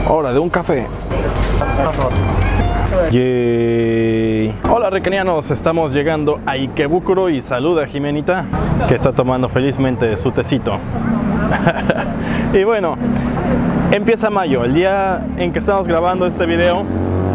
Hora de un café. Yay. Hola recanianos, estamos llegando a Ikebukuro y saluda a Jimenita, que está tomando felizmente su tecito. Y bueno, empieza mayo, el día en que estamos grabando este video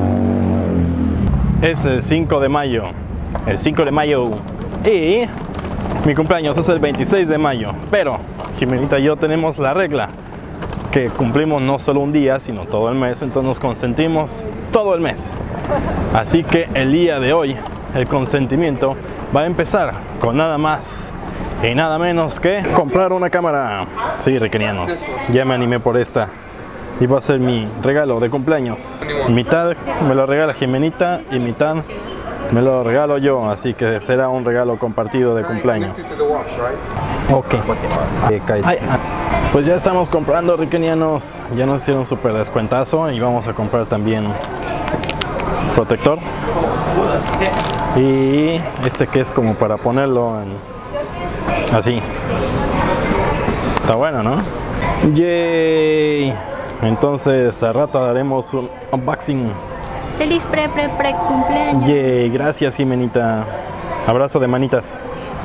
es el 5 de mayo. El 5 de mayo. Y mi cumpleaños es el 26 de mayo. Pero Jimenita y yo tenemos la regla que cumplimos no solo un día, sino todo el mes. Entonces nos consentimos todo el mes. Así que el día de hoy, el consentimiento va a empezar con nada más y nada menos que comprar una cámara. Sí, requenianos, ya me animé por esta. Y va a ser mi regalo de cumpleaños. Mitad me lo regala Jimenita y mitad me lo regalo yo. Así que será un regalo compartido de cumpleaños. Ok. Pues ya estamos comprando, riquenianos. Ya nos hicieron súper descuentazo y vamos a comprar también protector. Y este que es como para ponerlo en... así. Está bueno, ¿no? ¡Yay! Entonces al rato haremos un unboxing. Feliz pre cumpleaños. Yay, gracias Jimenita. Abrazo de manitas.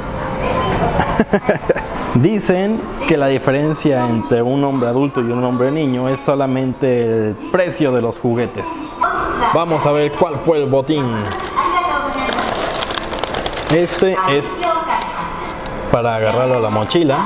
Dicen que la diferencia entre un hombre adulto y un hombre niño es solamente el precio de los juguetes. Vamos a ver cuál fue el botín. Este es para agarrarlo a la mochila.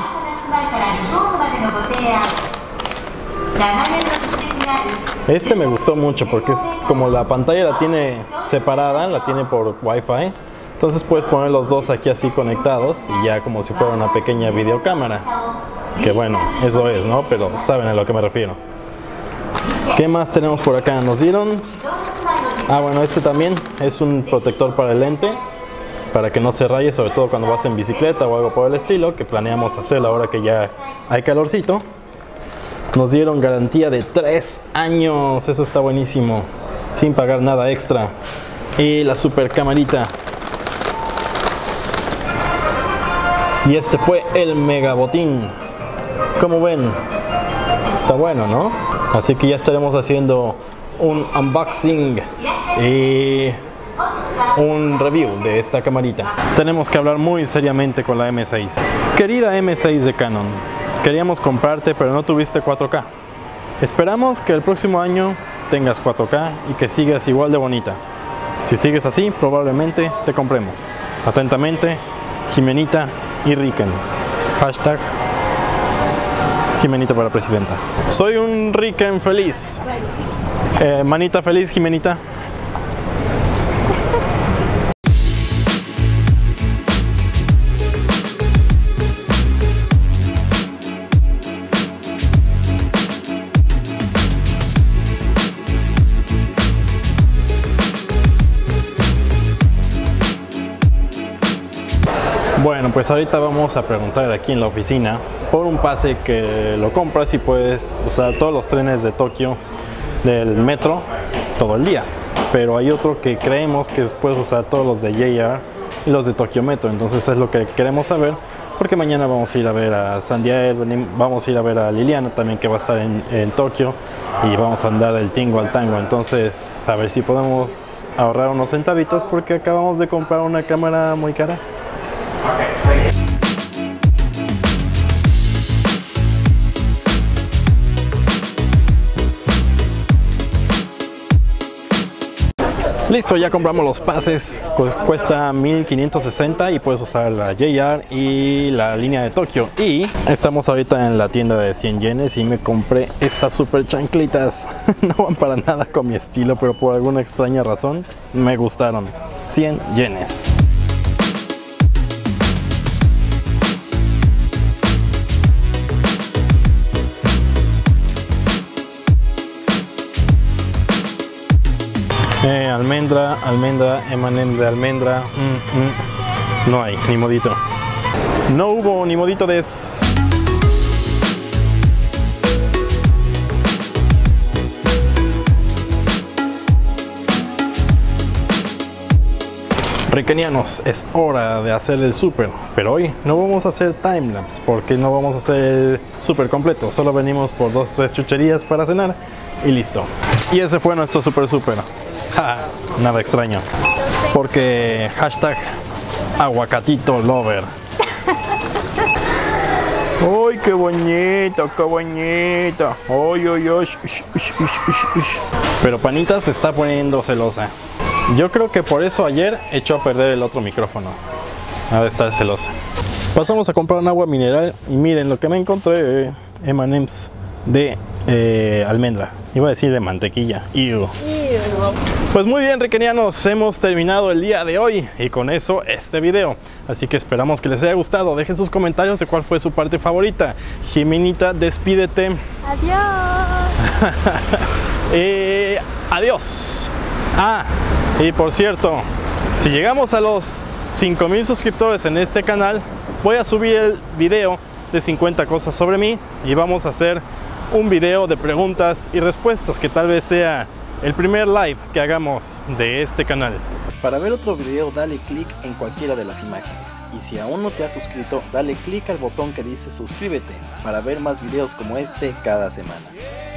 Este me gustó mucho porque es como la pantalla la tiene separada, la tiene por Wi-Fi. Entonces puedes poner los dos aquí así conectados y ya como si fuera una pequeña videocámara. Que bueno, eso es, ¿no? Pero saben a lo que me refiero. ¿Qué más tenemos por acá? Nos dieron... Ah, bueno, este también es un protector para el lente, para que no se raye, sobre todo cuando vas en bicicleta o algo por el estilo, que planeamos hacer ahora que ya hay calorcito. Nos dieron garantía de 3 años, eso está buenísimo, sin pagar nada extra. Y la super camarita. Y este fue el mega botín. Como ven, está bueno, ¿no? Así que ya estaremos haciendo un unboxing y un review de esta camarita. Tenemos que hablar muy seriamente con la M6. Querida M6 de Canon, queríamos comprarte pero no tuviste 4K. Esperamos que el próximo año tengas 4K y que sigas igual de bonita. Si sigues así, probablemente te compremos. Atentamente, Jimenita y Riken. Hashtag Jimenita para presidenta. Soy un Riken feliz. Manita feliz, Jimenita. Bueno, pues ahorita vamos a preguntar aquí en la oficina por un pase que lo compras y puedes usar todos los trenes de Tokio del metro todo el día. Pero hay otro que creemos que puedes usar todos los de JR y los de Tokyo Metro. Entonces es lo que queremos saber, porque mañana vamos a ir a ver a Sandiael, vamos a ir a ver a Liliana también, que va a estar en Tokio, y vamos a andar del tingo al tango. Entonces a ver si podemos ahorrar unos centavitos, porque acabamos de comprar una cámara muy cara. Listo, ya compramos los pases, cuesta 1560 y puedes usar la JR y la línea de Tokio. Y estamos ahorita en la tienda de 100 yenes y me compré estas super chanclitas. No van para nada con mi estilo, pero por alguna extraña razón me gustaron. 100 yenes. Almendra, almendra, M&M de almendra. No hay, ni modito. No hubo ni modito de... Riquenianos, es hora de hacer el súper, pero hoy no vamos a hacer timelapse porque no vamos a hacer el súper completo, solo venimos por 2-3 chucherías para cenar y listo. Y ese fue nuestro súper. Nada extraño, porque hashtag aguacatito lover. ¡Ay, qué bonito, qué bonito! ¡Ay, ay, ay! Pero Panita se está poniendo celosa. Yo creo que por eso ayer echó a perder el otro micrófono. Ha de estar celosa. Pasamos a comprar un agua mineral y miren lo que me encontré. M&M's de almendra. Iba a decir de mantequilla. Ew. Pues muy bien, riquenianos, hemos terminado el día de hoy y con eso este video. Así que esperamos que les haya gustado. Dejen sus comentarios de cuál fue su parte favorita. Jimenita, despídete. Adiós. Adiós. Y por cierto, si llegamos a los 5000 suscriptores en este canal, voy a subir el video de 50 cosas sobre mí y vamos a hacer un video de preguntas y respuestas que tal vez sea el primer live que hagamos de este canal. Para ver otro video dale clic en cualquiera de las imágenes y si aún no te has suscrito dale clic al botón que dice suscríbete para ver más videos como este cada semana.